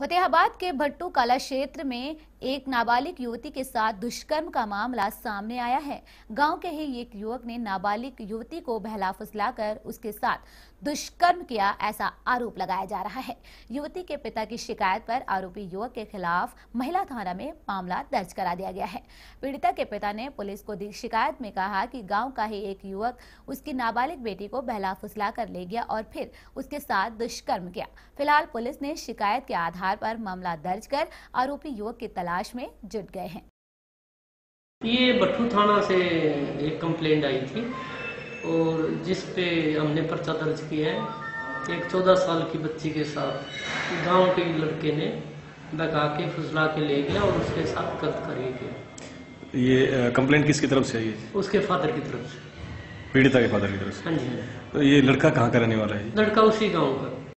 फतेहाबाद के भट्टू कला क्षेत्र में एक नाबालिग युवती के साथ दुष्कर्म का मामला सामने आया है। गांव के ही एक युवक ने नाबालिग युवती को बहला फुसलाकर उसके साथ दुष्कर्म किया, ऐसा आरोप लगाया जा रहा है। युवती के पिता की शिकायत पर आरोपी युवक के खिलाफ महिला थाना में मामला दर्ज करा दिया गया है। पीड़िता के पिता ने पुलिस को दी शिकायत में कहा कि गाँव का ही एक युवक उसकी नाबालिग बेटी को बहला फुसलाकर ले गया और फिर उसके साथ दुष्कर्म किया। फिलहाल पुलिस ने शिकायत के आधार पर मामला दर्ज कर आरोपी युवक की तलाश में जुट गए हैं। ये भट्टू थाना से एक कंप्लेंट आई थी और जिस पे हमने पर्चा दर्ज किया है। एक 14 साल की बच्ची के साथ गांव के लड़के ने बहका के फुसला के ले गया और उसके साथ गलत कर गया। ये कंप्लेंट किसकी तरफ से आई है? उसके फादर की तरफ से, पीड़िता के फादर की तरफ से। हाँ जी। तो ये लड़का कहाँ का रहने वाला है? लड़का उसी गाँव का।